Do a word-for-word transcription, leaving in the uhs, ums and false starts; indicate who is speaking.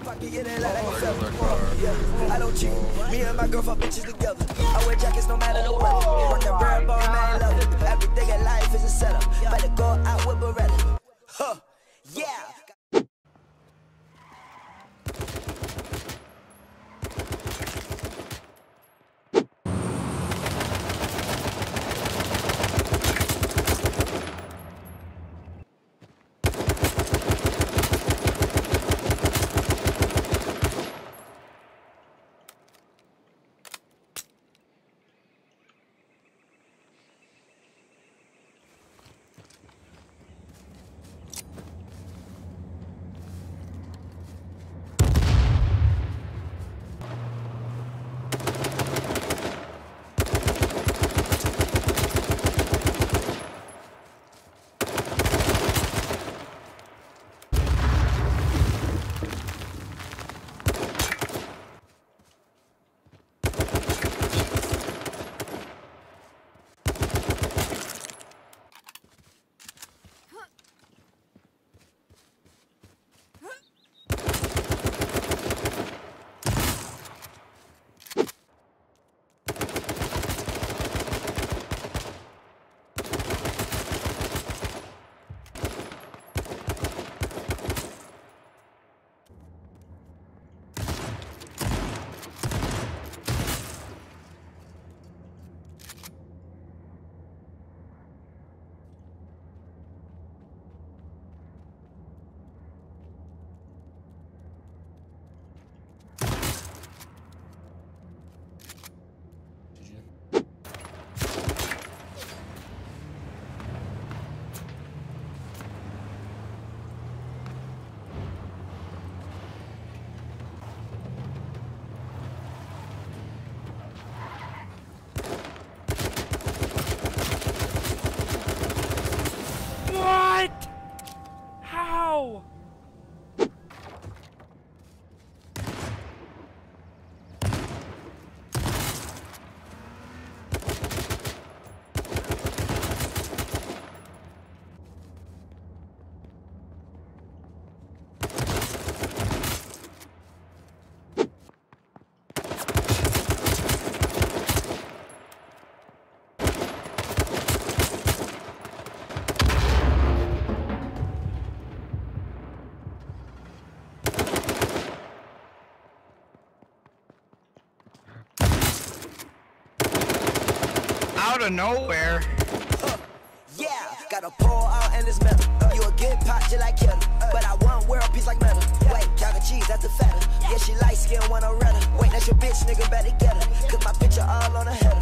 Speaker 1: pocket, yeah, they like a feather. Yeah, I don't cheat. Me and my girl fuck bitches together. I wear jackets no matter the weather. Rock that bird ball, man, love it. Everything in life is a setup. Better go out with Beretta. Huh, yeah.
Speaker 2: What? How? Out of nowhere.
Speaker 1: Uh, yeah, gotta pour out and it's metal. Uh, you a get pot just like kettle. Uh, but I want world peace like metal. Wait, chocolate cheese, that's the fatter. Yeah, she light skin, wanna redder. Wait, that's your bitch, nigga, better get her. Cause my picture all on her head.